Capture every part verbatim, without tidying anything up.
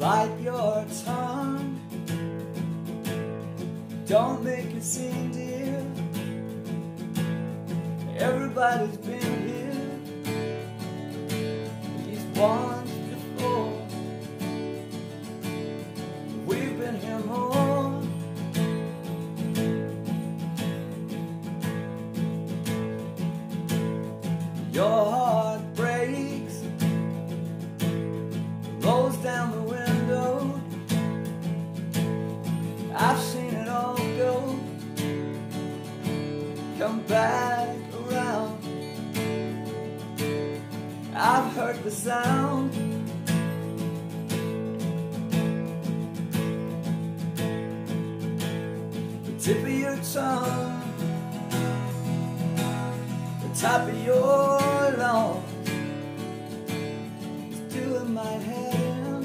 bite your tongue. Don't make it seem dear. Everybody's been here these once before. We've been here more. Your heart breaks, rolls down the window. I've seen it all go, come back around. I've heard the sound, the tip of your tongue, the top of your lungs is doing my head in.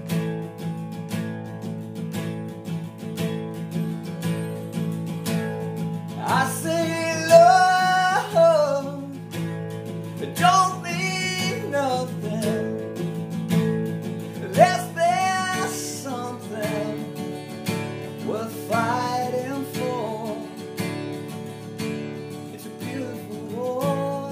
I say love, it don't mean nothing unless there's something worth fighting for. It's a beautiful war.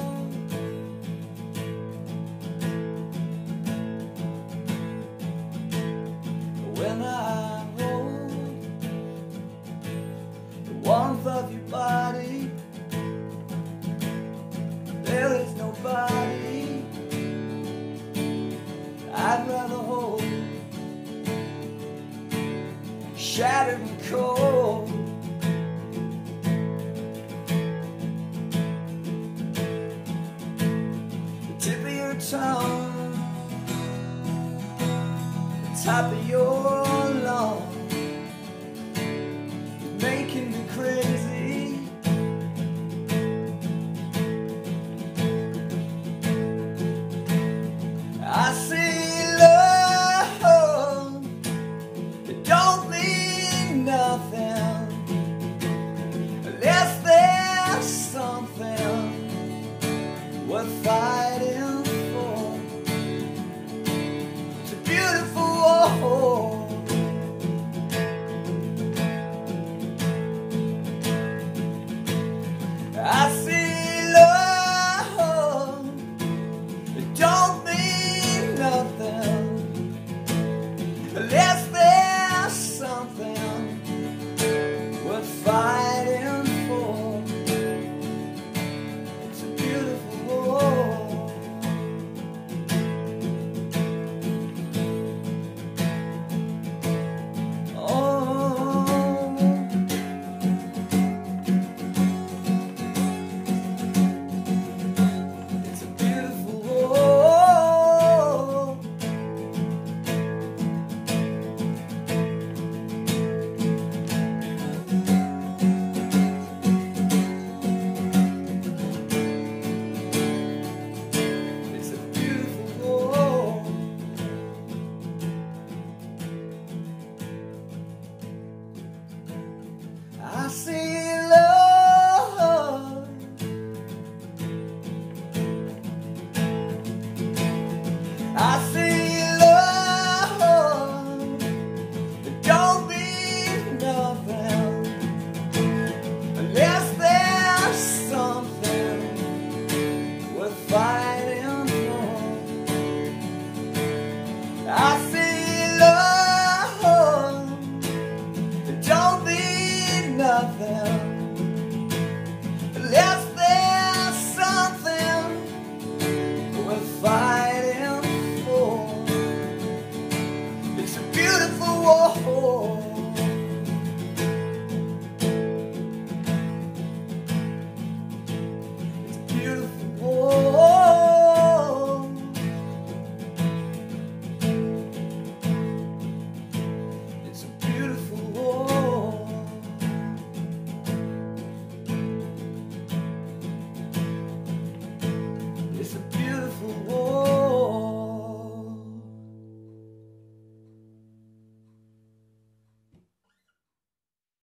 When I hold the warmth of your body, there is nobody I'd rather hold, shattered and cold. The tip of your tongue, the top of your lungs is making me crazy. I say love, it don't mean nothing unless there's something worth fighting for. It's a beautiful war. I say love, it don't mean nothing unless there's something worth fighting for. It's a beautiful war. Oh, it's a beautiful war. It's a beautiful war. I see love, I see love, it don't mean nothing unless there's something worth fighting for. I see love, it don't mean nothing